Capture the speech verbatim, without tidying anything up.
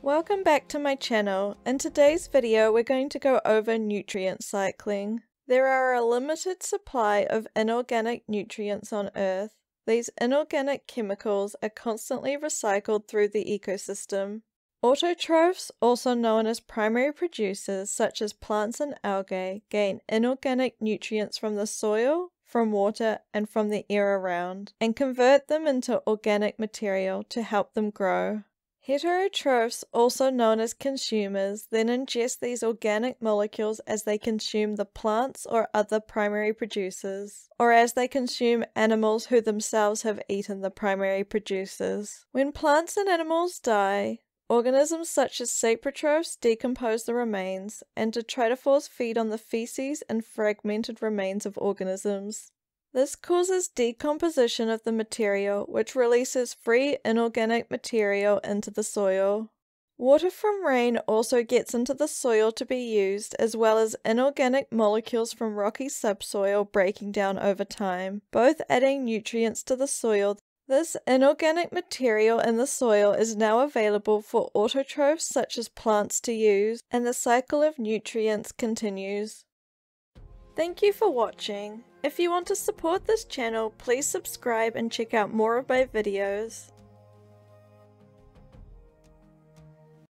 Welcome back to my channel. In today's video we're going to go over nutrient cycling. There are a limited supply of inorganic nutrients on Earth. These inorganic chemicals are constantly recycled through the ecosystem. Autotrophs, also known as primary producers such as plants and algae, gain inorganic nutrients from the soil, from water, and from the air around, and convert them into organic material to help them grow. Heterotrophs, also known as consumers, then ingest these organic molecules as they consume the plants or other primary producers, or as they consume animals who themselves have eaten the primary producers. When plants and animals die, organisms such as saprotrophs decompose the remains, and detritivores feed on the feces and fragmented remains of organisms. This causes decomposition of the material, which releases free inorganic material into the soil. Water from rain also gets into the soil to be used, as well as inorganic molecules from rocky subsoil breaking down over time, both adding nutrients to the soil. This inorganic material in the soil is now available for autotrophs such as plants to use, and the cycle of nutrients continues. Thank you for watching. If you want to support this channel, please subscribe and check out more of my videos.